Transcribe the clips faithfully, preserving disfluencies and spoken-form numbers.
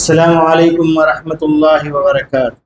السلام علیکم ورحمۃ اللہ وبرکاتہ۔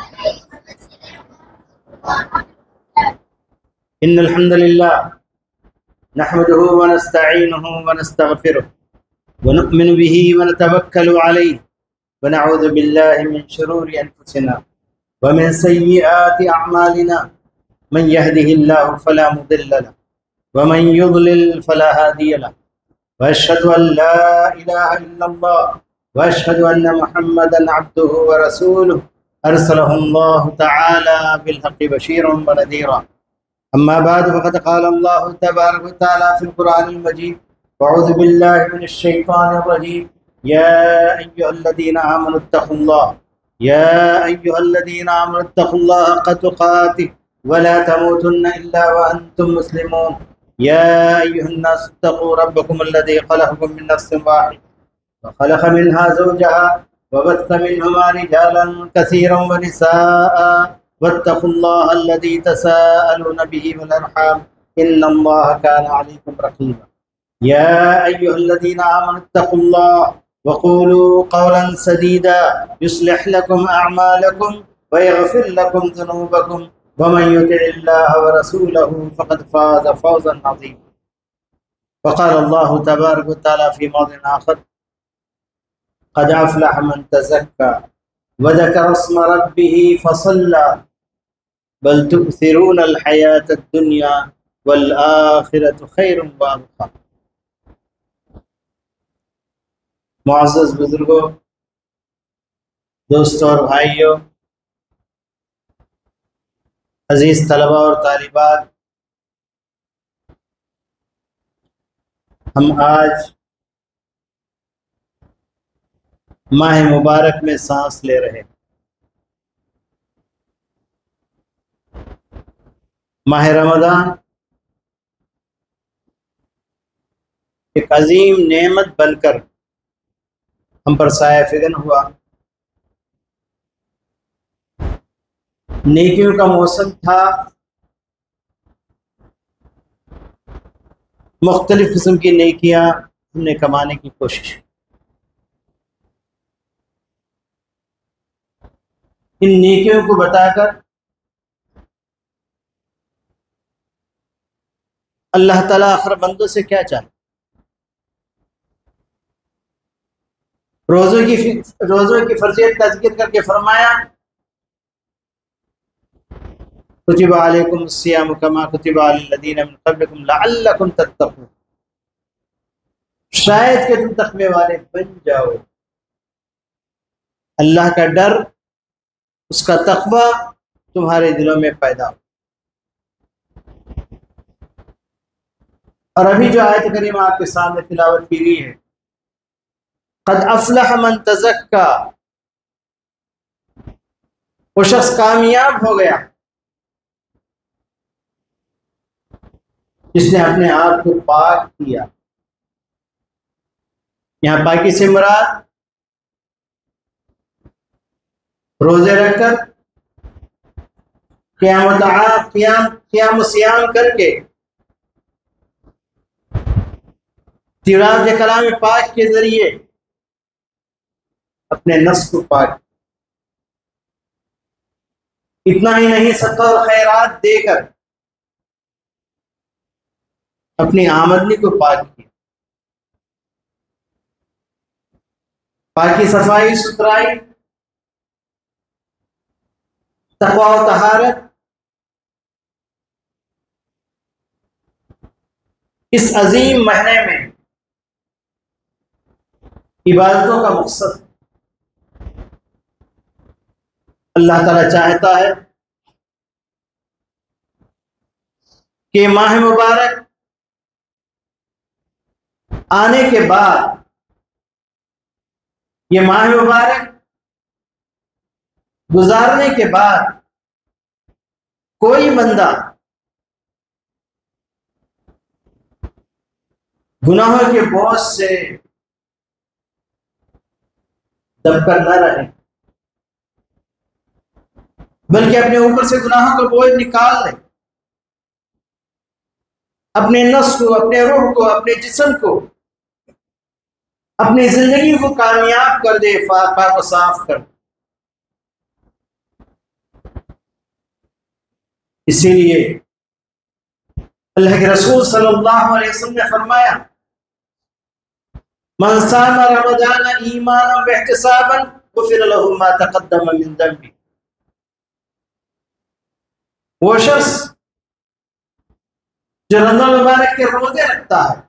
ان الحمد للہ نحمده ونستعینه ونستغفره ونؤمن به ونتوکل علیہ ونعوذ باللہ من شرور انفسنا ومن سیئات اعمالنا من يهده الله فلا مضل له ومن يضلل فلا هادي له واشهد ان لا اله الا الله واشهد ان محمدا عبده ورسوله ارسله الله تعالى بالحق بشيرا ونذيرا اما بعد فقد قال الله تبارك وتعالى في القران المجيد واعوذ بالله من الشيطان الرجيم يا ايها الذين امنوا اتقوا الله يا ايها الذين امنوا اتقوا الله حق تقاته ولا تموتن الا وانتم مسلمون يا ايها الناس اتقوا ربكم الذي خلقكم من نفس واحده وخلق منها زوجها وبث منهما رجالا كثيرا ونساء واتقوا الله الذي تساءلون به والارحام ان الله كان عليكم رقيبا يا ايها الذين امنوا اتقوا الله وقولوا قولا سديدا يصلح لكم اعمالكم ويغفر لكم ذنوبكم ومن يطع الله ورسوله فقد فاز فوزا عظيما وقال الله تبارك وتعالى في موضع آخر قد أفلح من تزكى وذكر اسم ربه فصلى بل تؤثرون الحياة الدنيا والآخرة خير وأبقى۔ معزز بزرگوں، دوستوں اور بھائیوں، عزیز طلباء اور طالبات، ہم آج ماہ مبارک میں سانس لے رہے ہیں۔ ماہ رمضان ایک عظیم نعمت بن کر ہم پر سایہ فگن ہوا، نیکیوں کا موسم تھا، مختلف قسم کی نیکیاں ہم نے کمانے کی کوشش کی۔ ان نیکیوں کو بتا کر اللہ تعالیٰ آخر بندوں سے کیا چاہے؟ روزوں کی روزوں کی فرضیت کا ذکر کر کے فرمایا کتب علیکم الصیام کما کتب علی الذین من قبلکم لعلکم تتقون، شاید کہ تم تقوی والے بن جاؤ۔ اللہ کا ڈر، اس کا تقوی تمہارے دلوں میں پیدا ہو۔ اور ابھی جو آیت کریمہ آپ کے سامنے تلاوت کی گئی ہے، قد افلح من تزکا، وہ شخص کامیاب ہو گیا جس نے اپنے آپ کو پاک کیا۔ یہاں پاکی سے مراد روزے رکھ کر قیام و دعا قیام قیام و سیام کر کے تلاوت کلام پاک کے ذریعے اپنے نفس کو پاک، اتنا ہی نہیں صدقہ اور خیرات دے کر اپنی آمدنی کو پاک کیا۔ پاکی، صفائی ستھرائی، تقوی و طہارت اس عظیم مہینے میں عبادتوں کا مقصد ہے۔ اللہ تعالیٰ چاہتا ہے کہ ماہ مبارک آنے کے بعد، یہ ماہ مبارک گزارنے کے بعد کوئی بندہ گناہوں کے بوجھ سے دب کر نہ رہے، بلکہ اپنے اوپر سے گناہوں کا بوجھ نکال لے، اپنے نفس کو، اپنے روح کو، اپنے جسم کو اپنی زندگی کو کامیاب کر دے، پاک و صاف کر دے۔ اسی لیے اللہ کے رسول صلی اللہ علیہ وسلم نے فرمایا من صام رمضان ایمانا واحتسابا غفر له ما تقدم من ذنبه، وہ شخص جو رمضان مبارک کے روزے رکھتا ہے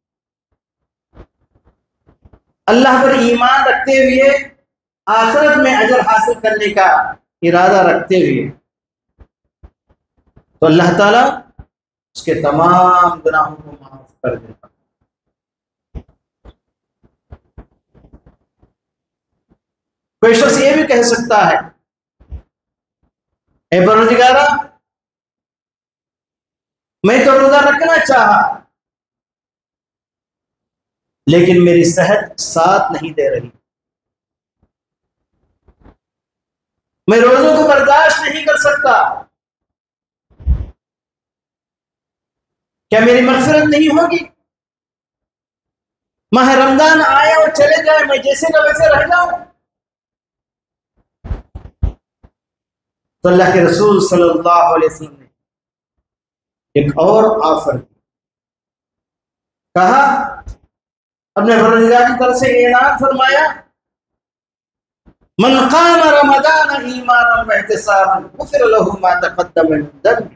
اللہ پر ایمان رکھتے ہوئے، آخرت میں اجر حاصل کرنے کا ارادہ رکھتے ہوئے، تو اللہ تعالیٰ اس کے تمام گناہوں کو معاف کر دیتا۔ کوئی شخص یہ بھی کہہ سکتا ہے اے پروردگارا، میں تو روزہ رکھنا چاہا لیکن میری صحت ساتھ نہیں دے رہی، میں روزوں کو برداشت نہیں کر سکتا، کیا میری مغفرت نہیں ہوگی؟ ماہ رمضان آئے اور چلے جائے، میں جیسے کا ویسے رہ جاؤں؟ تو اللہ کے رسول صلی اللہ علیہ وسلم نے ایک اور آفر کی، کہا اپنے پروردگار کی طرف سے اعلان فرمایا من قام رمضان ایمانا واحتسابا غفر له ما تقدم من ذنبه۔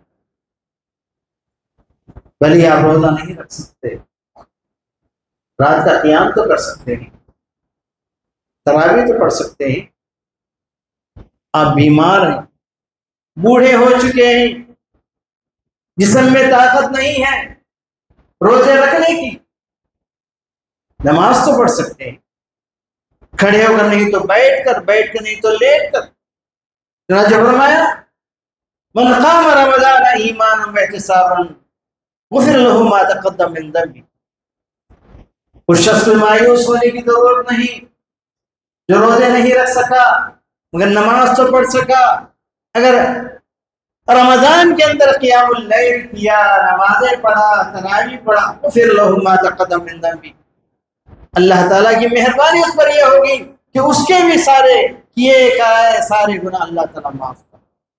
بھلے آپ روزہ نہیں رکھ سکتے، رات کا قیام تو کر سکتے ہیں، تراویح تو پڑھ سکتے ہیں، آپ بیمار ہیں، بوڑھے ہو چکے ہیں، جسم میں طاقت نہیں ہے روزے رکھنے کی، نماز تو پڑھ سکتے ہیں، کھڑے ہو کر نہیں تو بیٹھ کر، بیٹھ کر نہیں تو لیٹ کر۔ چنانچہ فرمایا من قام رمضان ایمانا واحتسابا غفر له ما تقدم من ذنبه۔ اس شخص کو مایوس ہونے کی ضرورت نہیں جو روزے نہیں رکھ سکا مگر نماز تو پڑھ سکا۔ اگر رمضان کے اندر قیام اللیل کیا، نمازیں پڑھا، تراویح پڑھا، غفر له ما تقدم من ذنبه، اللہ تعالیٰ کی مہربانی اس پر یہ ہوگی کہ اس کے بھی سارے کیے کائے سارے گناہ اللہ تعالیٰ معاف کر۔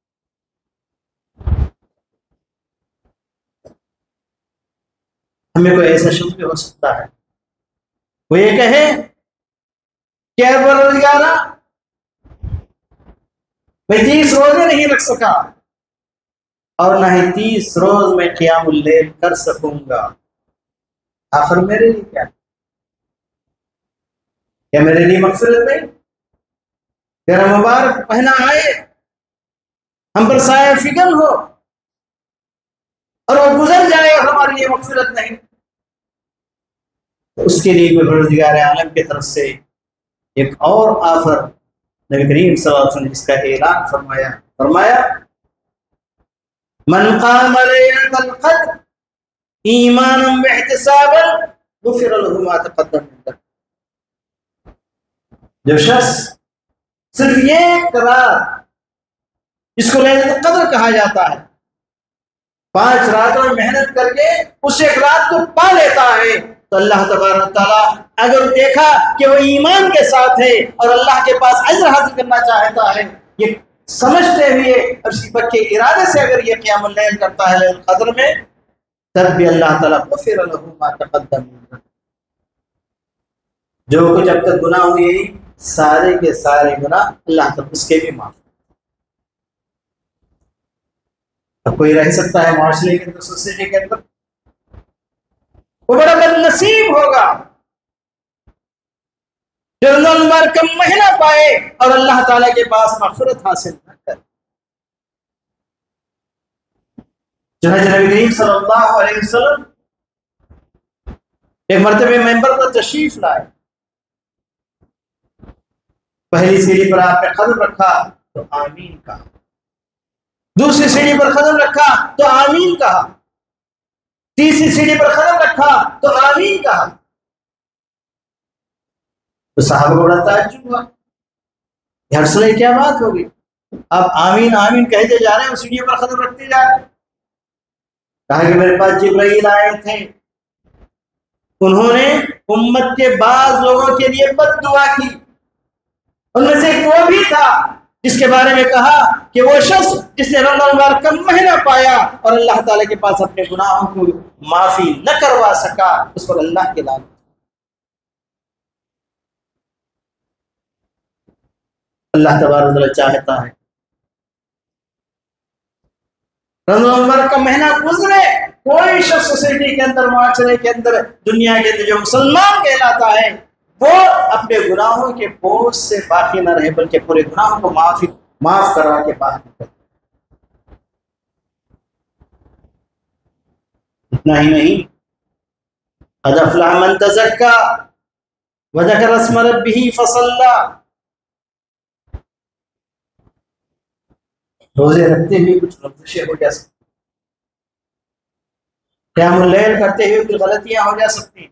ہمیں کوئی ایسا شخص بھی ہو سکتا ہے وہ یہ کہے کہ اے پروردگارا، میں تیس روزے نہیں رکھ سکا اور نہ ہی تیس روز میں قیام اللیل کر سکوں گا، آخر میرے لیے کیا کیا میرے لیے مغفرت نہیں؟ تیرا مبارک مہینہ آئے، ہم پر سایہ فگن ہو اور وہ گزر جائے اور ہمارے لیے مغفرت نہیں، تو اس کے لیے پروردگار عالم کی طرف سے ایک اور آفر نبی کریم صلی اللہ علیہ وسلم نے جس کا اعلان فرمایا فرمایا من قام لیلۃ القدر ایمانا واحتسابا غفر له ما تقدم من ذنبه۔ جو شخص صرف ایک رات جس کو لیلۃ القدر کہا جاتا ہے، پانچ راتوں میں محنت کر کے اس ایک رات کو پا لیتا ہے، تو اللہ تبارک تعالیٰ اگر دیکھا کہ وہ ایمان کے ساتھ ہے اور اللہ کے پاس اجر حاصل کرنا چاہتا ہے، یہ سمجھتے ہوئے اور اسی پکے ارادے سے اگر یہ قیام اللیل کرتا ہے لیلۃ القدر میں، تب بھی اللہ تعالیٰ غفر له ما تقدم من ذنبه، جو کچھ اب تک گناہ ہوئے سارے کے سارے گناہ اللہ تعالیٰ اس کے بھی معاف۔ اب کوئی رہ سکتا ہے معاشرے کے اندر، سوسائٹی کے اندر، وہ بڑا بد نصیب ہوگا جو رمضان مبارک کا مہینہ پائے اور اللہ تعالیٰ کے پاس مغفرت حاصل نہ کرے۔ چنانچہ نبی کریم صلی اللہ علیہ وسلم ایک مرتبہ ممبر پر تشریف لائے، پہلی سیڑھی پر آپ نے قدم رکھا تو آمین کہا، دوسری سیڑھی پر قدم رکھا تو آمین کہا، تیسری سیڑھی پر قدم رکھا تو آمین کہا۔ تو صحابہ کو بڑا تعجب ہوا، یا رسول اللہ کیا بات ہوگی، آپ آمین آمین کہتے جا رہے ہیں اور سیڑھیوں پر قدم رکھتے جا رہے ہیں۔ کہا کہ میرے پاس جبرائیل آئے تھے، انہوں نے امت کے بعض لوگوں کے لیے بد دعا کی. ان میں سے ایک وہ بھی تھا جس کے بارے میں کہا کہ وہ شخص جس نے رمضان مبارک کا مہینہ پایا اور اللہ تعالیٰ کے پاس اپنے گناہوں کو معافی نہ کروا سکا، اس پر اللہ کے لعنت. اللہ تبارک و تعالیٰ چاہتا ہے رمضان مبارک کا مہینہ گزرے، کوئی شخص سوسائٹی کے اندر، معاشرے کے اندر، دنیا کے اندر جو مسلمان کہلاتا ہے وہ اپنے گناہوں کے بوجھ سے باقی نہ رہے، بلکہ پورے گناہوں کو معافی معاف کرا کے باہر نکلے. اتنا ہی نہیں، قد افلح من تزکا وذکر اسم ربہ فصلی. روزے رکھتے ہوئے کچھ لغزشیں ہو جا سکتی، قیام اللیل کرتے ہوئے کچھ غلطیاں ہو جا سکتی،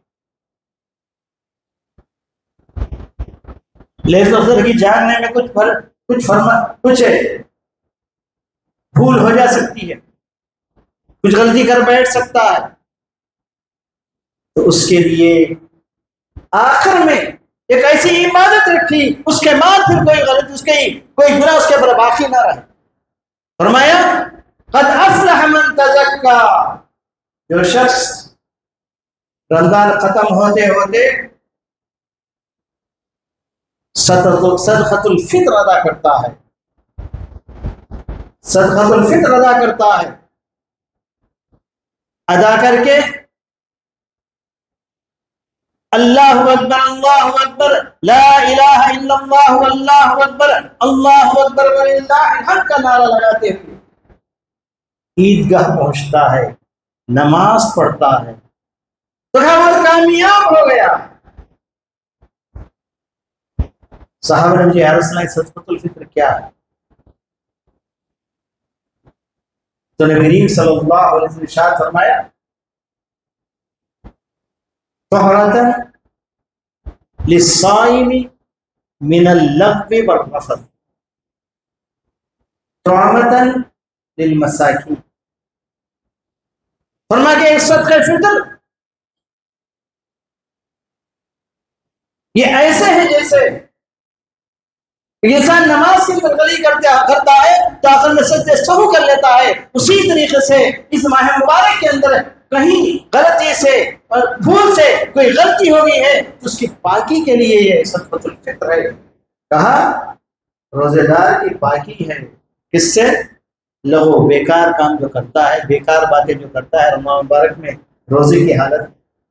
لیل القدر کی جاگنے میں کچھ فر کچھ فرما کچھ بھول ہو جا سکتی ہے، کچھ غلطی کر بیٹھ سکتا ہے. تو اس کے لیے آخر میں ایک ایسی عبادت رکھی، اس کے بعد پھر کوئی غلطی، اس کی کوئی گناہ اس کے اوپر باقی نہ رہے. فرمایا قد افلح من تزکا، جو شخص رمضان ختم ہوتے ہوتے صدقۃ الفطر ادا کرتا ہے، صدقۃ الفطر ادا کرتا ہے، ادا کر کے اللہ اکبر اللہ اکبر لا الہ الا اللہ واللہ اکبر اللہ اکبر وللہ الحمد کا نعرہ لگاتے ہوئے عیدگاہ پہنچتا ہے، نماز پڑھتا ہے، تو وہ کامیاب ہو گیا. صحابہ نے مجھے یا رسول اللہ صدقۃ الفطر کیا ہے؟ تو نبی کریم صلی اللہ علیہ وسلم نے ارشاد فرمایا طہرۃ للصائم من اللغو والرفث طعمۃ للمساکین. فرمایا کہ ایک صدقہ فطر یہ ایسے ہے جیسے انسان نماز کی ترغلی کرتا ہے تو آخر میں سجدے سہو کر لیتا ہے، اسی طریقے سے اس ماہ مبارک کے اندر کہیں غلطی سے اور بھول سے کوئی غلطی ہو گئی ہے تو اس کی پاکی کے لیے یہ صدقۃ الفطر ہے. کہا روزے دار کی پاکی ہے کس سے؟ لغو، بیکار کام جو کرتا ہے، بیکار باتیں جو کرتا ہے رمضان مبارک میں روزے کی حالت.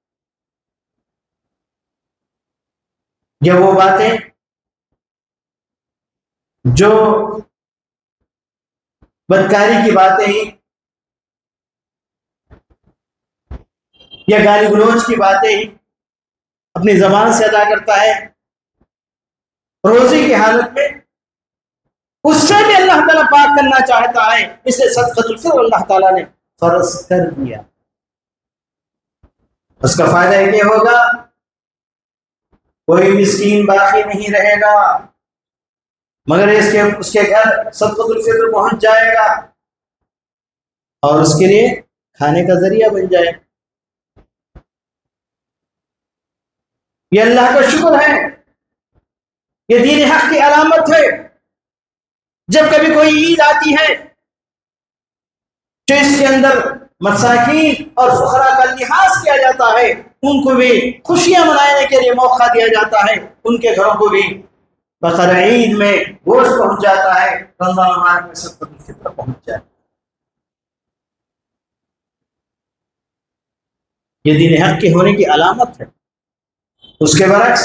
یہ وہ باتیں جو بدکاری کی باتیں ہیں یا گالی گلوچ کی باتیں ہیں اپنی زبان سے ادا کرتا ہے روزے کی حالت میں، اس سے بھی اللہ تعالیٰ پاک کرنا چاہتا ہے، اس لیے صدقۃ الفطر اللہ تعالیٰ نے فرض کر دیا. اس کا فائدہ یہ ہوگا کوئی مسکین باقی نہیں رہے گا مگر اس کے اس کے گھر صدقۃ الفطر پہنچ جائے گا اور اس کے لیے کھانے کا ذریعہ بن جائے. یہ اللہ کا شکر ہے، یہ دین حق کی علامت ہے. جب کبھی کوئی عید آتی ہے تو اس کے اندر مساکین اور فقراء کا لحاظ کیا جاتا ہے، ان کو بھی خوشیاں منانے کے لیے موقع دیا جاتا ہے، ان کے گھروں کو بھی بقر عید میں گوشت پہنچ جاتا ہے، رمضان مبارک میں صدقۃ الفطر پہنچ جاتا ہے. یہ دین حق کے ہونے کی علامت ہے. اس کے برعکس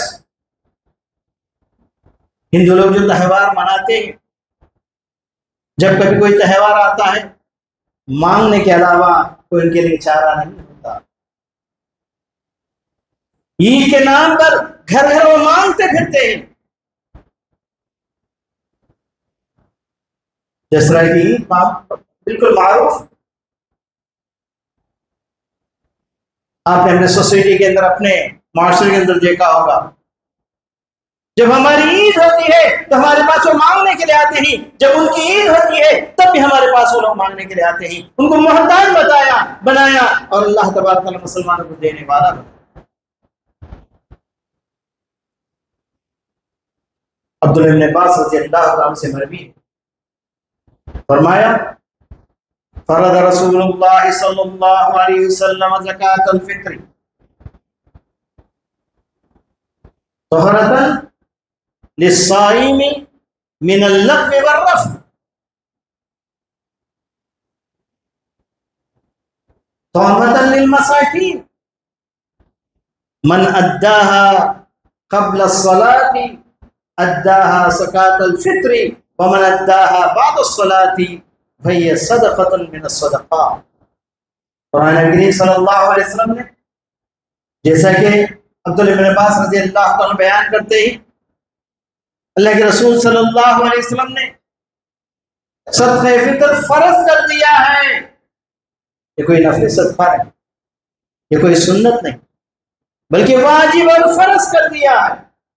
ہندو لوگ جو تہوار مناتے ہیں، جب کبھی کوئی تہوار آتا ہے مانگنے کے علاوہ کوئی ان کے لیے چارہ نہیں ہوتا. عید کے نام پر گھر گھر وہ مانگتے پھرتے ہیں. جس طرح کی عید بالکل معروف، آپ نے اپنے سوسائٹی کے اندر، اپنے معاشرے کے اندر دیکھا ہوگا، جب ہماری عید ہوتی ہے تو ہمارے پاس وہ مانگنے کے لیے آتے ہیں، جب ان کی عید ہوتی ہے تب بھی ہمارے پاس وہ لوگ مانگنے کے لیے آتے ہیں. ان کو محتاج بتایا بنایا اور اللہ تبارک تعالیٰ مسلمانوں کو دینے والا بنایا. عبداللہ بن عباس رضی اللہ عنہ سے مروی ہے، فرمایا فرض رسول اللہ صلی اللہ علیہ وسلم زکاة الفطر طہرۃ للصائم من اللغو والرفث، طعمۃ للمساکین، من اداها قبل الصلاة اداها زکاة الفطر ومن اداها بعد الصلاة فهي صدقۃ من الصدقات۔ قرآن کریم صلی اللہ علیہ وسلم نے جیسا کہ عبداللہ بن عباس رضی اللہ عنہ بیان کرتے ہی اللہ کے رسول صلی اللہ علیہ وسلم نے صدقہ فطر فرض کر دیا ہے۔ یہ کوئی نفلی صدقہ نہیں، یہ کوئی سنت نہیں، بلکہ واجب اور فرض کر دیا ہے۔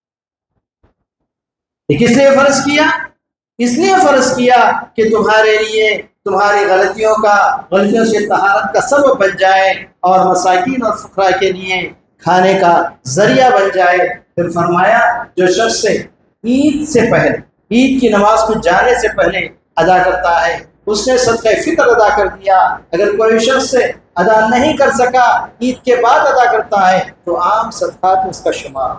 یہ کس لیے فرض کیا؟ اس لیے فرض کیا کہ تمہارے لیے تمہاری غلطیوں کا غلطیوں سے طہارت کا سبب بن جائے اور مساکین اور فقراء کے لیے کھانے کا ذریعہ بن جائے۔ پھر فرمایا جو شخص سے عید سے پہلے عید کی نماز کو جانے سے پہلے ادا کرتا ہے اس نے صدقہ فطر ادا کر دیا۔ اگر کوئی شخص سے ادا نہیں کر سکا عید کے بعد ادا کرتا ہے تو عام صدقات میں اس کا شمار۔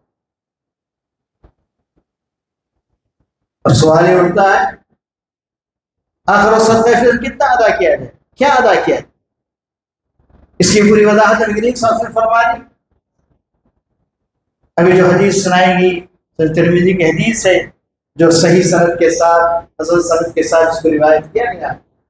اور سوال یہ اٹھتا ہے آخر صدقہ فطر کتنا ادا کیا جائے، کیا ادا کیا جائے؟ اس کی پوری وضاحت نبی کریم صلی اللہ علیہ وسلم نے فرما دی۔ ابھی جو حدیث سنائیں گی ترمذی کی حدیث ہے جو صحیح سند کے ساتھ حسن سند کے ساتھ اس کو روایت کیا گیا۔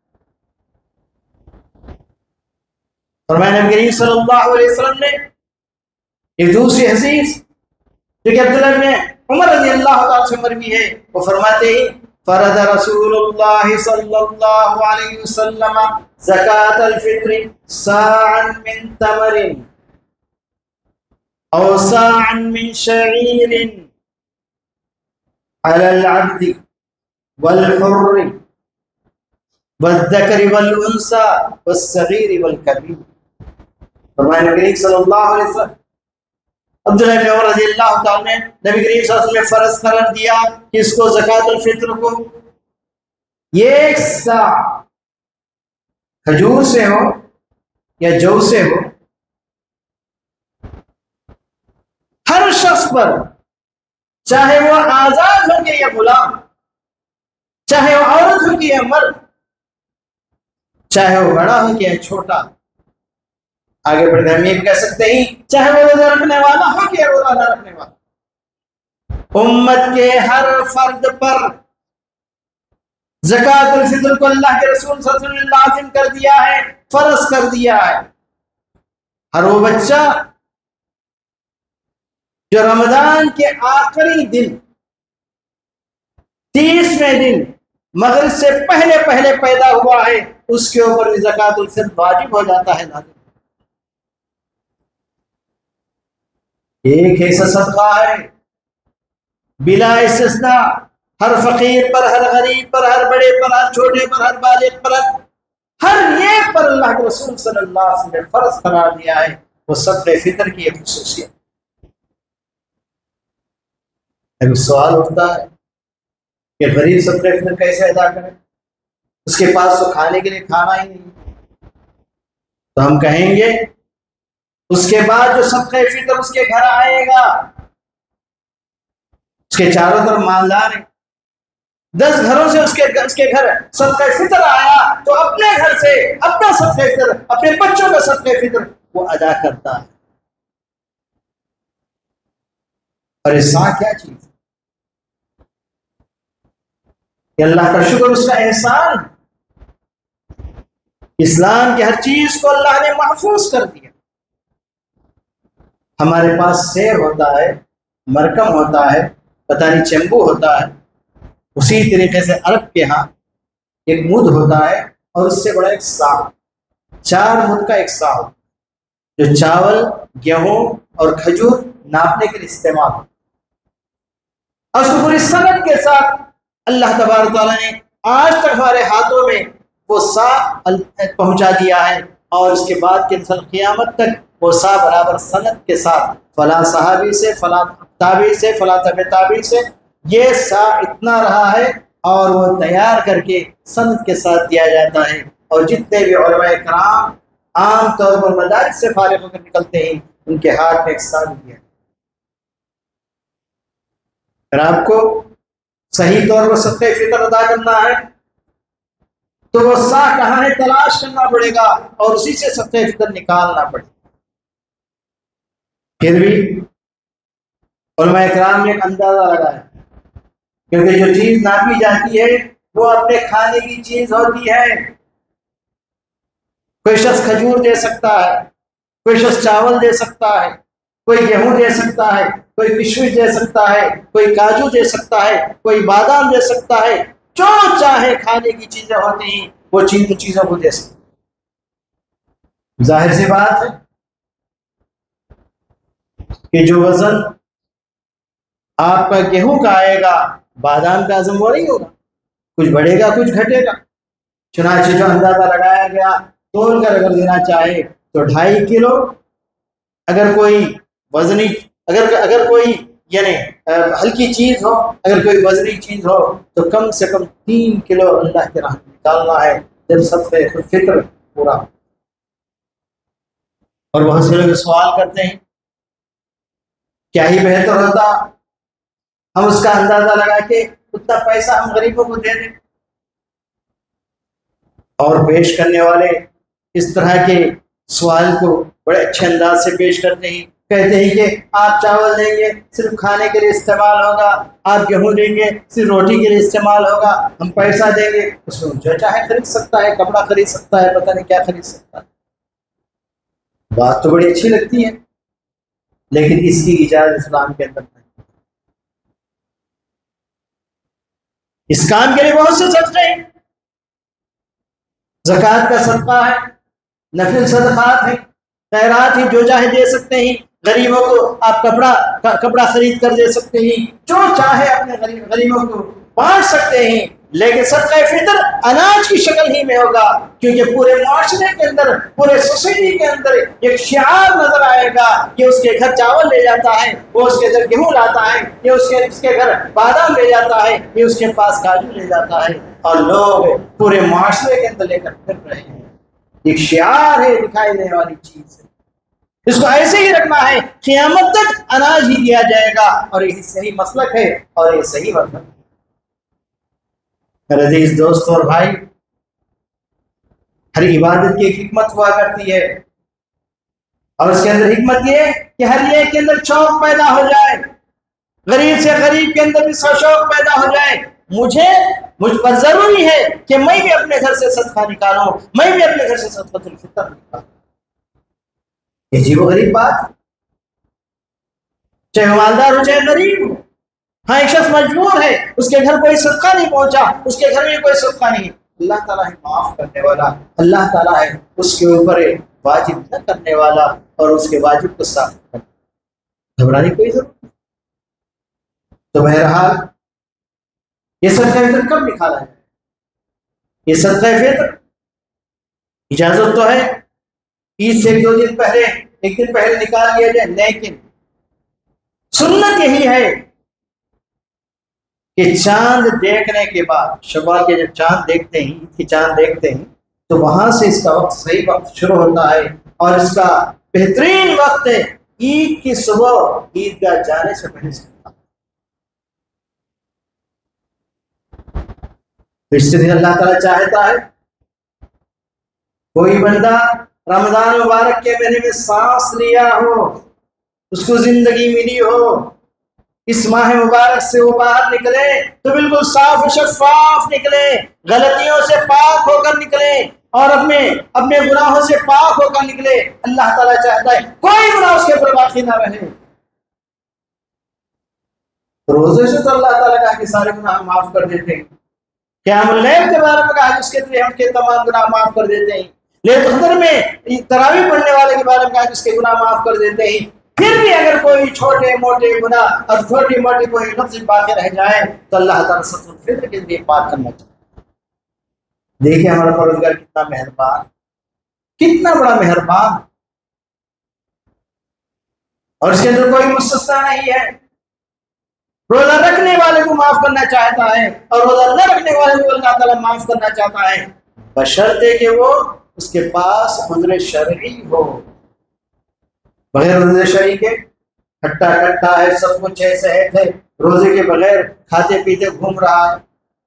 فرمایا نبی کریم صلی اللہ علیہ وسلم نے ایک دوسری حدیث جو کہ عبداللہ بن عمر رضی اللہ تعالیٰ سے مروی ہے، وہ فرماتے ہی فرض رسول اللہ صلی اللہ علیہ وسلم زکاة الفطر صاعا من تمر او صاعا من شعیر على العبد والحر والذکر والانثى والصغیر والکبیر۔ فرمایا نبی کریم صلی اللہ علیہ وسلم عبداللہ بن عمر رضی اللہ تعالیٰ نے نبی کریم صلی اللہ علیہ وسلم نے فرض قرار دیا کہ اس کو زکاة الفطر کو ایک سا کھجور سے ہو یا جو سے ہو ہر شخص پر، چاہے وہ آزاد ہو کے یا غلام، چاہے وہ عورت ہو کے یا مرد، چاہے وہ بڑا ہو کے یا چھوٹا، آگے بڑھ کر ہم یہ کہہ سکتے ہیں چاہے وہ روزہ رکھنے والا ہو کہ روزہ نہ رکھنے والا، امت کے ہر فرد پر زکاة الفطر کو اللہ کے رسول صلی اللہ علیہ وسلم نے لازم کر دیا ہے، فرض کر دیا ہے۔ ہر وہ بچہ جو رمضان کے آخری دن تیسویں دن مغرب سے پہلے پہلے پیدا ہوا ہے اس کے اوپر بھی زکاة الفطر واجب ہو جاتا ہے لازم۔ ایک ایسا صدقہ ہے بلا استثناء، ہر فقیر پر، ہر غریب پر، ہر بڑے پر، ہر چھوٹے پر، ہر بالغ پر، ہر ایک پر اللہ کے رسول صلی اللہ علیہ وسلم نے فرض قرار دیا ہے، وہ صدقہ فطر کی ایک خصوصیت۔ ابھی سوال اٹھتا ہے کہ غریب صدقہ فطر کیسے ادا کرے، اس کے پاس تو کھانے کے لیے کھانا ہی نہیں، تو ہم کہیں گے اس کے بعد جو صدقہ فطر اس کے گھر آئے گا، اس کے چاروں طرف مالدار ہیں، دس گھروں سے اس کے اس کے گھر صدقہ فطر آیا تو اپنے گھر سے اپنا صدقہ فطر، اپنے بچوں کا صدقہ فطر وہ ادا کرتا ہے۔ اور احسان کیا چیز ہے کہ اللہ کا شکر، اس کا احسان۔ اسلام کی ہر چیز کو اللہ نے محفوظ کر دیا۔ ہمارے پاس سیر ہوتا ہے، مرکم ہوتا ہے، پتہ نہیں چمبو ہوتا ہے، اسی طریقے سے عرب کے ہاں ایک مد ہوتا ہے اور اس سے بڑا ایک سا، چار مد کا ایک سا جو چاول، گیہوں اور کھجور ناپنے کے لیے استعمال ہوتا ہے۔ اور اس کو پوری صنعت کے ساتھ اللہ تبارک تعالیٰ نے آج تک ہمارے ہاتھوں میں وہ سا پہنچا دیا ہے، اور اس کے بعد کے قیامت تک وہ سا برابر صنعت کے ساتھ فلاں صحابی سے، فلاں تابعی سے، فلاں تبع تابعی سے یہ سا اتنا رہا ہے، اور وہ تیار کر کے سند کے ساتھ دیا جاتا ہے۔ اور جتنے بھی علماء کرام عام طور پر مدارس سے فارغ ہو کر نکلتے ہیں، ان کے ہاتھ میں ایک سا دیا۔ اگر آپ کو صحیح طور پر صدقہ فطر ادا کرنا ہے تو وہ سا کہاں ہے تلاش کرنا پڑے گا، اور اسی سے صدقہ فطر نکالنا پڑے گا۔ پھر بھی علماء کرام نے ایک اندازہ لگایا، کیونکہ جو چیز ناپی جاتی ہے وہ اپنے کھانے کی چیز ہوتی ہے۔ کوئی شخص کھجور دے سکتا ہے، کوئی شخص چاول دے سکتا ہے، کوئی گیہوں دے سکتا ہے، کوئی کشمش دے سکتا ہے، کوئی کاجو دے سکتا ہے، کوئی بادام دے سکتا ہے۔ جو چاہے کھانے کی چیزیں ہوتی ہیں وہ چیز چیزوں کو دے سکتا ہے۔ ظاہر سی بات ہے کہ جو وزن آپ کا گیہوں کا آئے گا، بادام کا وزن وہ نہیں ہوگا، کچھ بڑھے گا کچھ گھٹے گا۔ چنانچہ جو اندازہ لگایا گیا تول کر اگر دینا چاہے تو ڈھائی کلو، اگر کوئی وزنی اگر اگر کوئی یعنی ہلکی چیز ہو، اگر کوئی وزنی چیز ہو تو کم سے کم تین کلو اللہ کے راہ میں نکالنا ہے جب صدقہ فطر پورا۔ اور بہت سے لوگ سوال کرتے ہیں کیا ہی بہتر ہوتا ہم اس کا اندازہ لگا کے اتنا پیسہ ہم غریبوں کو دے دیں۔ اور پیش کرنے والے اس طرح کے سوال کو بڑے اچھے انداز سے پیش کرتے ہیں، کہتے ہیں کہ آپ چاول دیں گے صرف کھانے کے لیے استعمال ہوگا، آپ گیہوں دیں گے صرف روٹی کے لیے استعمال ہوگا، ہم پیسہ دیں گے اس میں جو چاہے خرید سکتا ہے، کپڑا خرید سکتا ہے، پتہ نہیں کیا خرید سکتا ہے۔ بات تو بڑی اچھی لگتی ہے، لیکن اس کی اجازت اسلام کے اندر نہیں۔ اس کام کے لیے بہت سے صدقے ہیں، زکوٰۃ کا صدقہ ہے، نفل صدقات ہیں، خیرات ہیں، جو چاہے دے سکتے ہیں۔ غریبوں کو آپ کپڑا کپڑا خرید کر دے سکتے ہیں، جو چاہے اپنے غریبوں کو بانٹ سکتے ہیں، لیکن صدقہ فطر اناج کی شکل ہی میں ہوگا، کیونکہ پورے معاشرے کے اندر، پورے سوسائٹی کے اندر ایک شعار نظر آئے گا کہ اس کے گھر چاول لے جاتا ہے، وہ اس کے گھر گیہوں لاتا ہے، یہ اس کے اس کے گھر بادام لے جاتا ہے، یہ اس کے پاس کاجو لے جاتا ہے، اور لوگ پورے معاشرے کے اندر لے کر پھر رہے ہیں۔ ایک شعار ہے، دکھائی دینے والی چیز ہے، اس کو ایسے ہی رکھنا ہے، قیامت تک اناج ہی دیا جائے گا، اور یہی صحیح مسلک ہے اور یہ صحیح مسلک ہے۔ میرے عزیز دوست اور بھائی، ہر عبادت کی ایک حکمت ہوا کرتی ہے، اور اس کے اندر حکمت یہ کہ ہر ایک کے اندر شوق پیدا ہو جائے، غریب سے غریب کے اندر بھی شوق پیدا ہو جائے، مجھے مجھ پر ضروری ہے کہ میں بھی اپنے گھر سے صدقہ نکالوں، میں بھی اپنے گھر سے صدقۃ الفطر نکالوں۔ یہ عجیب و غریب بات، چاہے مالدار ہو چاہے غریب ہو، ہاں ایک شخص مجبور ہے، اس کے گھر کوئی صدقہ نہیں پہنچا، اس کے گھر میں کوئی صدقہ نہیں، اللہ تعالیٰ ہے معاف کرنے والا، اللہ تعالیٰ ہے اس کے اوپر واجب نہ کرنے والا، اور اس کے واجب کو صاف کرنے، گھبرانے کی کوئی ضرورت نہیں۔ تو بہرحال یہ صدقہ فطر کب نکالا ہے؟ یہ صدقہ فطر اجازت تو ہے عید سے ایک دو دن پہلے، ایک دن پہلے نکال لیا جائے، لیکن سنت یہی ہے کہ چاند دیکھنے کے بعد، شوال کے جب چاند دیکھتے ہیں، عید کی چاند دیکھتے ہیں، تو وہاں سے اس کا وقت صحیح وقت شروع ہوتا ہے، اور اس کا بہترین وقت ہے عید کی صبح، عید گاہ جانے سے پہلے سے۔ اس دن اللہ تعالیٰ چاہتا ہے کوئی بندہ رمضان مبارک کے مہینے میں سانس لیا ہو، اس کو زندگی ملی ہو، اس ماہ مبارک سے وہ باہر نکلے تو بالکل صاف و شفاف نکلے، غلطیوں سے پاک ہو کر نکلے، اور اپنے اپنے گناہوں سے پاک ہو کر نکلے۔ اللہ تعالیٰ چاہتا ہے کوئی گناہ اس کے اوپر باقی نہ رہے۔ روزے سے تو اللہ تعالیٰ کہا کہ سارے گناہ معاف کر دیتے ہیں، قیام اللیل کے بارے میں کہا جس کے ذریعے ہم کے تمام گناہ معاف کر دیتے ہیں، لیلۃ القدر میں تراویح پڑھنے والے کے بارے میں کہا جس کے گناہ معاف کر دیتے ہیں۔ پھر بھی اگر کوئی چھوٹے موٹے گناہ اور چھوٹی موٹی کوئی لفظ باقی رہ جائے تو اللہ تعالیٰ صدقۃ الفطر کے ذریعے پاک کرنا چاہیے۔ دیکھیں ہمارا پروردگار کتنا مہربان، کتنا بڑا مہربان، اور اس کے اندر کوئی مستثنا نہیں ہے۔ روزہ رکھنے والے کو کرنا چاہتا ہے اور روزہ نہ رکھنے والے کو اللہ تعالیٰ معاف کرنا چاہتا ہے، بشرطے کہ وہ اس کے پاس عذر شرعی ہو۔ بغیر عذر شرعی کے کھٹا کھٹا ہے، سب کچھ ہے، صحت ہے، روزے کے بغیر کھاتے پیتے گھوم رہا ہے،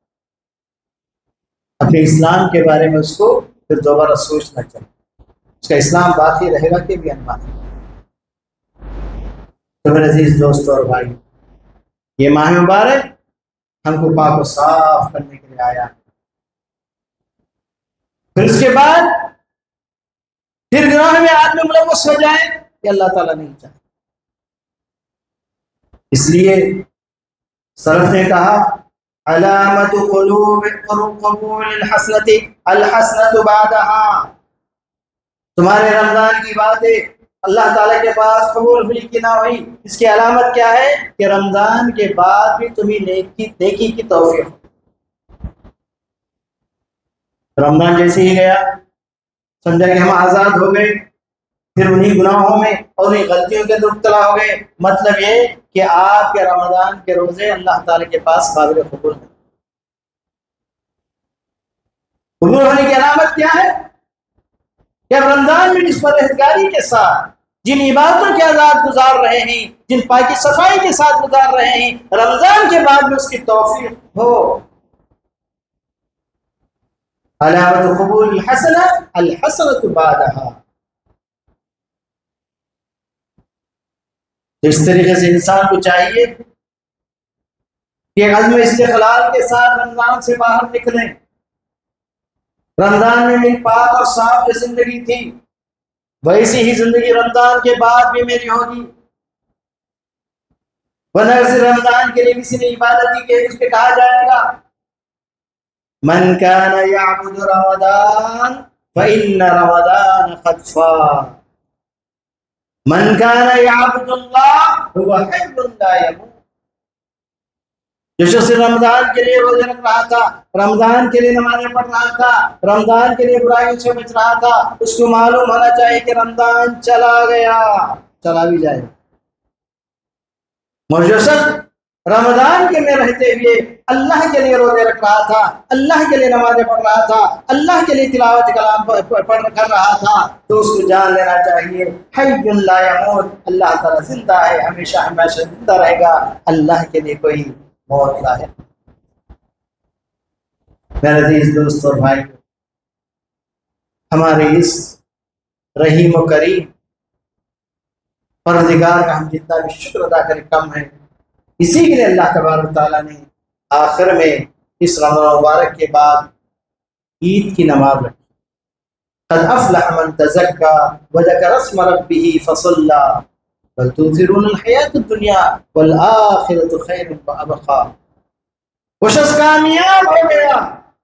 اپنے اسلام کے بارے میں اس کو پھر دوبارہ سوچنا چاہیے، اس کا اسلام باقی رہے گا کہ بھی انباقی۔ تو میرے عزیز دوستوں اور بھائی، یہ ماہ مبارک ہم کو پاک و صاف کرنے کے لیے آیا، پھر اس کے بعد پھر گناہ میں آدمی ملوث ہو جائے کہ اللہ تعالیٰ نہیں چاہتا۔ اس لیے سلف نے کہا علامت قلوب قبول الحسنت الحسنت بعدها، تمہارے رمضان کی باتیں اللہ تعالیٰ کے پاس قبول ہوئی کہ نہ ہوئی، اس کی علامت کیا ہے کہ رمضان کے بعد بھی تمہیں نیکی نیکی کی توفیق ہو۔ رمضان جیسے ہی گیا سمجھا کہ ہم آزاد ہو گئے، پھر انہیں گناہوں میں اور انہیں غلطیوں کے اندر مبتلا ہو گئے، مطلب یہ کہ آپ کے رمضان کے روزے اللہ تعالیٰ کے پاس قابل قبول ہیں۔ قبول ہونے کی علامت کیا ہے کہ رمضان میں اس پرہیزگاری کے ساتھ جن عبادتوں کے آزاد گزار رہے ہیں، جن پاکی صفائی کے ساتھ گزار رہے ہیں، رمضان کے بعد میں اس کی توفیق ہو۔ علامت قبول الحسنہ الحسنۃ بعدہا۔ تو اس طریقے سے انسان کو چاہیے کہ عزم استقلال کے ساتھ رمضان سے باہر نکلیں۔ رمضان میں میری پاک اور صاف جو زندگی تھی ویسی ہی زندگی رمضان کے بعد بھی میری ہوگی، ورنہ صرف رمضان کے لیے کسی نے عبادت کی کہ اس پہ کہا جائے گا من کان یعبد رمضان فإن رمضان قد فات، من کان یعبد اللہ هو حی لا یموت۔ جو شخص رمضان کے لیے روزے رکھ رہا تھا، رمضان کے لیے نمازیں پڑھ رہا تھا، رمضان کے لیے برائیوں سے بچ رہا تھا، اس کو معلوم ہونا چاہیے کہ رمضان چلا گیا، چلا بھی جائے۔ اور جو شخص رمضان کے میں رہتے ہوئے اللہ کے لیے روزے رکھ رہا تھا، اللہ کے لیے نمازیں پڑھ رہا تھا، اللہ کے لیے تلاوت کلام پڑھ کر رہا تھا، تو اس کو جان لینا چاہیے حی لا یموت، اللہ تعالیٰ زندہ ہے، ہمیشہ ہمیشہ زندہ رہے گا، اللہ کے لیے کوئی موت لا ہے۔ میرے عزیز دوست اور بھائی، ہمارے اس رحیم و کریم پروردگار کا ہم جتنا بھی شکر ادا کریں کم ہے۔ اسی کے لیے اللہ تبارک تعالیٰ نے آخر میں اس رمضان مبارک کے بعد عید کی نماز رکھی۔ قد افلح من تزکا وذکر اسم ربہ فصلی بل تؤثرون الحیاۃ الدنیا والآخرۃ خیر وابقی۔ وہ شخص کامیاب ہو گیا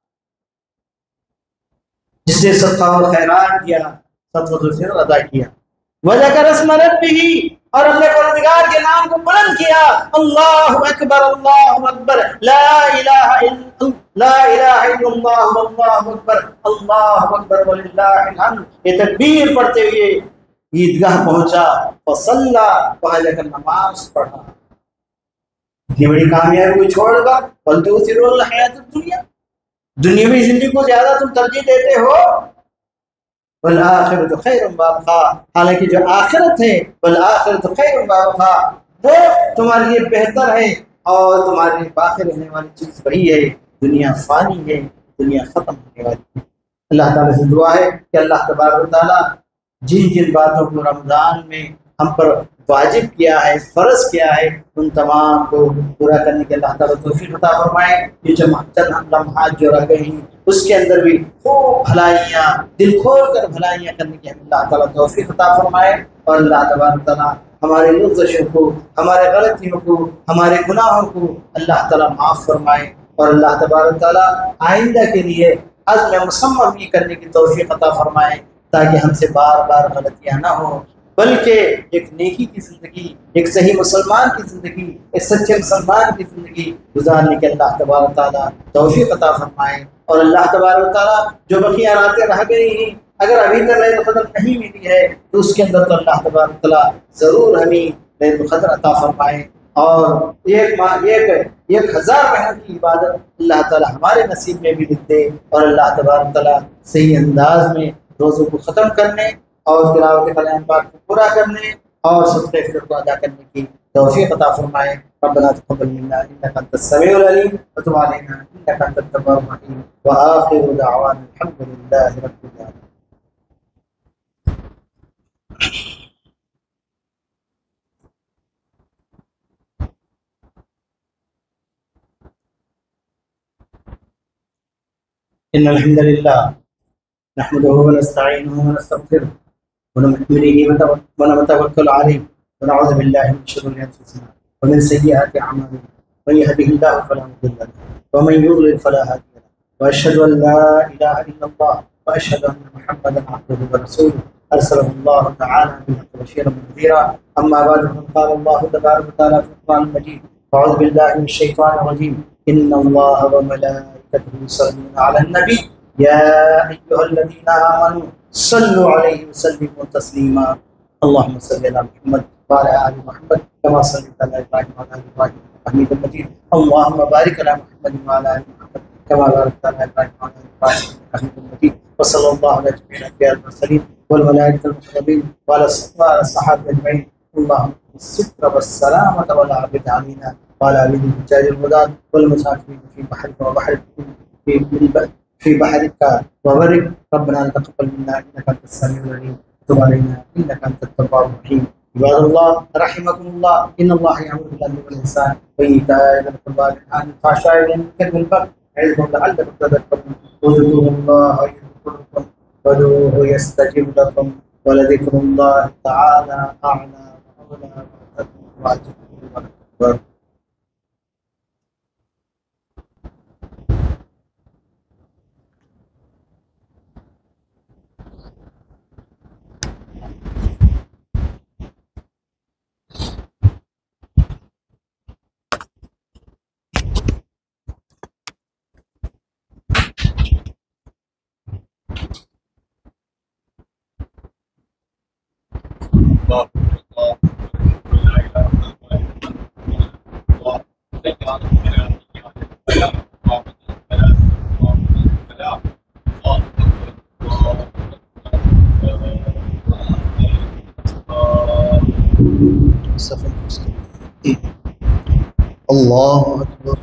جس نے صدقہ اور خیرات کیا، صدقۃ الفطر ادا کیا، وذکر اسم ربہ، اور اپنے پروردگار کے نام کو بلند کیا، اللہ اکبر اللہ اکبر، لا الہ الا لا الہ الا اللہ واللہ اکبر اللہ اکبر وللہ الحمد، یہ تکبیر پڑھتے ہوئے عیدگاہ پہنچا، فصلی، وہاں جا کر نماز پڑھا۔ اتنی بڑی کامیابی کو چھوڑ کر بل تؤثرون الحیاۃ الدنیا، دنیاوی زندگی کو زیادہ تم ترجیح دیتے ہو، والآخرۃ خیر وابقی، حالانکہ جو آخرت ہے والآخرۃ خیر وابقی وہ تمہارے لیے بہتر ہے، اور تمہارے لیے باقی رہنے والی چیز وہی ہے، دنیا فانی ہے، دنیا ختم ہونے والی ہے۔ اللہ تعالیٰ سے دعا ہے کہ اللہ تبارک و تعالیٰ جن جن باتوں کو رمضان میں ہم پر واجب کیا ہے، فرض کیا ہے، ان تمام کو پورا کرنے کے اللہ تعالیٰ توفیق عطا فرمائے۔ یہ جو چند لمحات جو رہ گئی ہیں اس کے اندر بھی خوب بھلائیاں، دل کھول کر بھلائیاں کرنے کی ہمیں اللہ تعالیٰ توفیق عطا فرمائے، اور اللہ تبارک تعالیٰ ہمارے لغزشوں کو، ہمارے غلطیوں کو، ہمارے گناہوں کو اللہ تعالیٰ معاف فرمائے، اور اللہ تبارک تعالیٰ آئندہ کے لیے عزم مصمم یہ کرنے کی توفیق عطا فرمائے تاکہ ہم سے بار بار غلطیاں نہ ہوں، بلکہ ایک نیکی کی زندگی، ایک صحیح مسلمان کی زندگی، ایک سچے مسلمان کی زندگی گزارنے کے اللہ تبارک تعالیٰ توفیق عطا فرمائے۔ اور اللہ تبارک تعالیٰ جو بقیہ راتیں رہ گئی ہیں، اگر ابھی تک لیلۃ القدر نہیں ملی ہے تو اس کے اندر تو اللہ تبارک تعالیٰ ضرور ہمیں لیلۃ القدر عطا فرمائے۔ और एक एक एक हजार महीनों की इबादत अल्लाह ताला हमारे नसीब में भी लिख दे और अल्लाह तबारक तआला सही अंदाज में रोज़ों को ख़त्म करने और तिलावत कलाम पाक को पूरा करने और सदक़े फ़ितर को अदा करने की तौफ़ीक़ अता फ़रमाए। रब्बना तक़ब्बल मिन्ना इन्नका अंतस समीउल अलीम व तुब अलैना इन्नका अंतत तव्वाबुर रहीम व आखिरु दअवाना अल्हम्दुलिल्लाहि रब्बिल आलमीन। इन्नल हम्दुलिल्लाह नहमदुहु व नस्तईनुहु व नस्तगफिरुह व नु'मिनु बिही व नतवक्कलु अलैहि व नऊज़ु बिल्लाहि मिन शुरूरि अंफुसिना व मिन सय्यिआति अअमालिना मन यहदिहिल्लाहु फला मुदिल्ल लहु व मन युद्लिल फला हादिय लहु व अशहदु अन ला इलाहा इल्लल्लाह व अशहदु अन्न मुहम्मदन अब्दुहु व रसूलुहु अरसलहुल्लाहु तआला बिल-हक़्क़ि बशीरन व नज़ीरा। अम्मा बअद फ़क़ाल अल्लाहु तबारक व तआला फ़िल क़ुरआनिल मजीद अऊज़ु बिल्लाहि मिनश शैतानिर रजीम इन्नल्लाहा व मलाइकतहु युसल्लूना अलन नबी या अय्युहल्लज़ीना आमनू सल्लु अलैहि व सल्लिमू तस्लीमा। अल्लाहुम्मा सल्लि अला मुहम्मद व अला आलि मुहम्मद कमा सल्लैता अला इब्राहीम व अला आलि इब्राहीम इन्नका हमीदुम मजीद। अल्लाहुम्मा बारिक अला मुहम्मद व अला आलि मुहम्मद कमा बारकता अला इब्राहीम व अला आलि इब्राहीम इन्नका हमीदुम मजीद। व सल्लल्लाहु अला जमीइल अंबिया'i वल मुरसलीन वल मलाइकतिल मुक़र्रबीन व अला अस्हाबिhi अजमईन। अल्लाहुम्मा सित्र व सलामत वल आफियत अलैना व अला आलिल हुदात वल मुसाफिरीन फी बहरिका व बहरिकुम फी في بحرك وبرك ربنا تقبل منا انك انت السميع العليم وتب علينا انك انت التواب الرحيم. عباد الله رحمكم الله ان الله يامر بالعدل والاحسان وايتاء ذي القربى وينهى عن الفحشاء والمنكر والبغي يعظكم لعلكم تذكرون واذكروا الله يذكركم وادعوه يستجب لكم ولذكر الله تعالى اعلى واولى واجب واكبر. الله أكبر.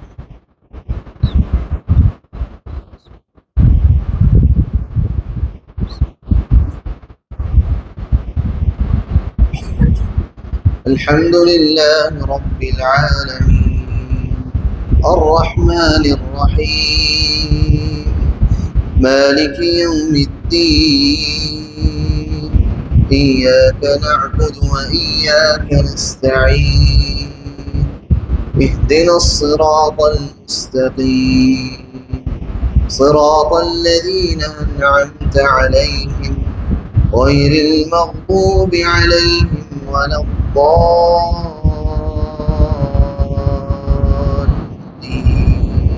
الحمد لله رب العالمين الرحمن الرحيم مالك يوم الدين إياك نعبد وإياك نستعين اهدنا الصراط المستقيم صراط الذين أنعمت عليهم غير المغضوب عليهم ولا الضالين.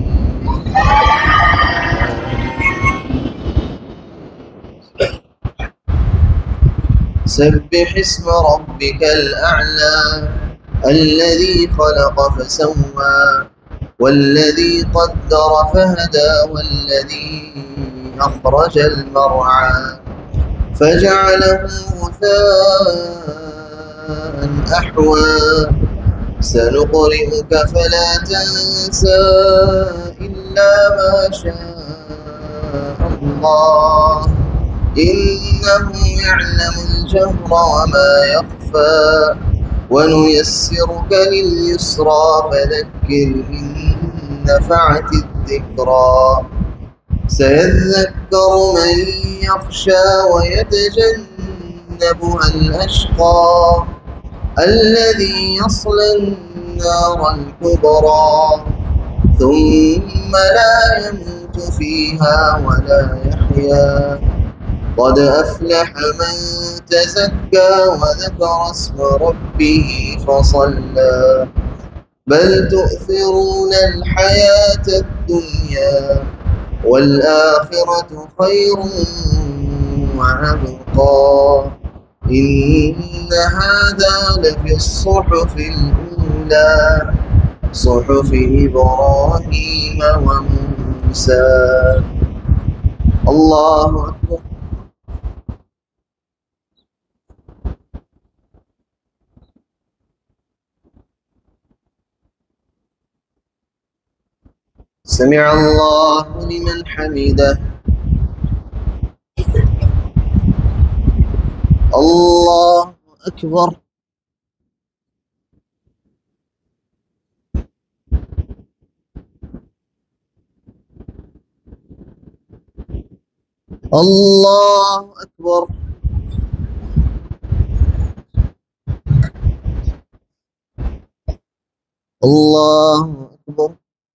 سبح اسم ربك الأعلى الذي خلق فسوى والذي قدر فهدى والذي أخرج المرعى فجعله غثاء أحوى سنقرئك فلا تنسى إلا ما شاء الله إنه يعلم الجهر وما يخفى ونيسرك لليسرى فذكر إن نفعت الذكرى سيذكر من يخشى ويتجنبها الأشقى الذي يصلى النار الكبرى ثم لا يموت فيها ولا يحيا قد أفلح من تزكى وذكر اسم ربه فصلى بل تؤثرون الحياة الدنيا والآخرة خير وأبقى إن هذا لفي الصحف الأولى إلى صحف إبراهيم وموسى. الله أكبر. سمع الله لمن حمده. الله أكبر. الله أكبر. الله أكبر.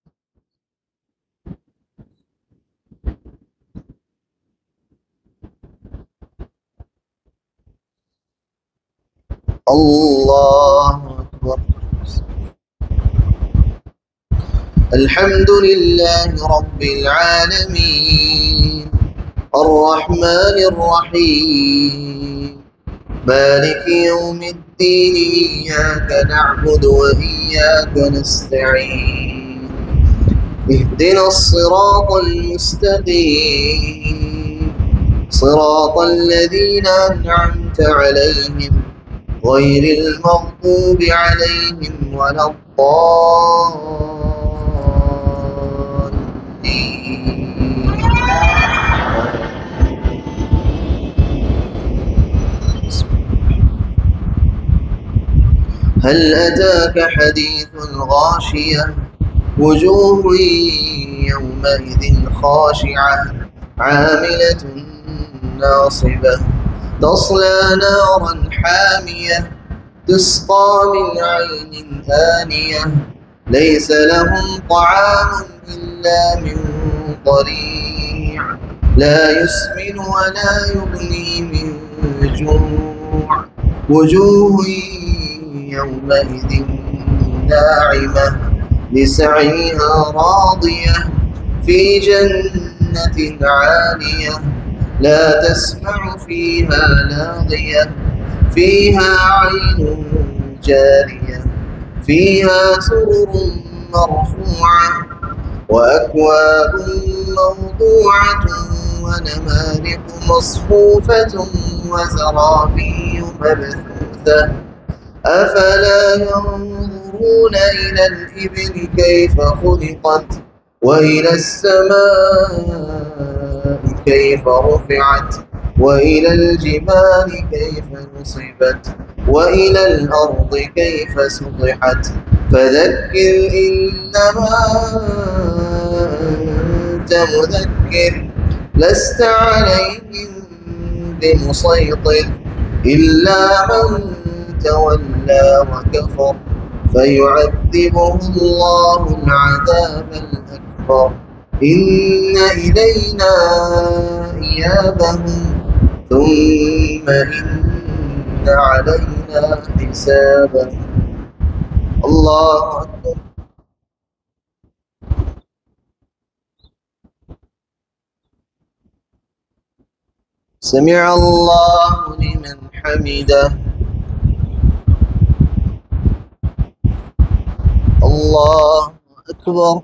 الله أكبر. الحمد لله رب العالمين الرحمن الرحيم مالك يوم الدين. إياك نعبد وإياك نستعين. اهدنا الصراط المستقيم صراط الذين أنعمت عليهم غير المغضوب عليهم ولا الضالين. هل أتاك حديث الغاشية وجوه يومئذ خاشعة عاملة ناصبة تصلى نارا حامية تسقى من عين آنية ليس لهم طعام إلا من ضريع لا يسمن ولا يغني من جوع. وجوه يومئذ ناعمة لسعيها راضية في جنة عالية لا تسمع فيها لاغية فيها عين جارية فيها سرر مرفوعة وأكواب موضوعة ونمارق مصفوفة وزرابي مبثوثة. أفلا ينظرون إلى الإبل كيف خلقت وإلى السماء كيف رفعت وإلى الجبال كيف نصبت وإلى الأرض كيف سطحت. فذكر إنما أنت مذكر لست عليهم بمسيطر إلا من تولى وكفر فيعذبه الله العذاب الأكبر. إن إلينا إيابهم ثم إن علينا حسابهم. الله أكبر. سمع الله لمن حمده. الله أكبر.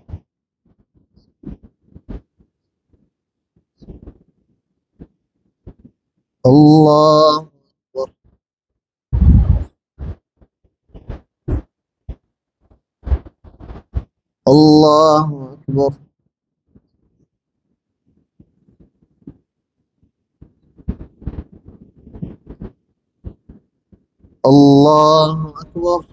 الله أكبر. الله أكبر. الله أكبر.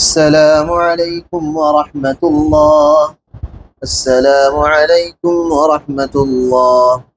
السلام عليكم ورحمة الله. السلام عليكم ورحمة الله.